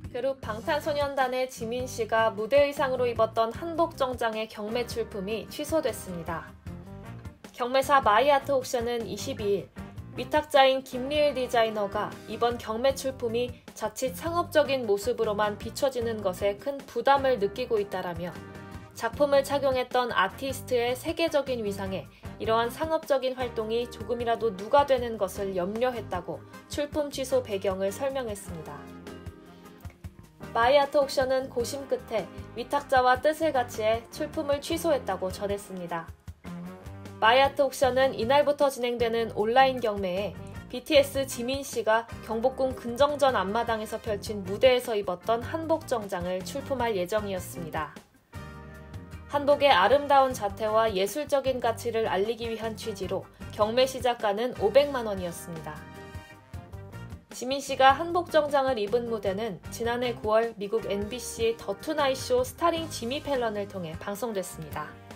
그룹 방탄소년단의 지민 씨가 무대 의상으로 입었던 한복 정장의 경매 출품이 취소됐습니다. 경매사 마이아트 옥션은 22일 위탁자인 김리을 디자이너가 이번 경매 출품이 자칫 상업적인 모습으로만 비춰지는 것에 큰 부담을 느끼고 있다라며 작품을 착용했던 아티스트의 세계적인 위상에 이러한 상업적인 활동이 조금이라도 누가되는 것을 염려했다고 출품 취소 배경을 설명했습니다. 마이아트 옥션은 고심 끝에 위탁자와 뜻을 같이해 출품을 취소했다고 전했습니다. 마이아트 옥션은 이날부터 진행되는 온라인 경매에 BTS 지민 씨가 경복궁 근정전 앞마당에서 펼친 무대에서 입었던 한복 정장을 출품할 예정이었습니다. 한복의 아름다운 자태와 예술적인 가치를 알리기 위한 취지로 경매 시작가는 500만 원이었습니다. 지민 씨가 한복 정장을 입은 무대는 지난해 9월 미국 NBC 더 투나잇 쇼 스타링 지미 펠런을 통해 방송됐습니다.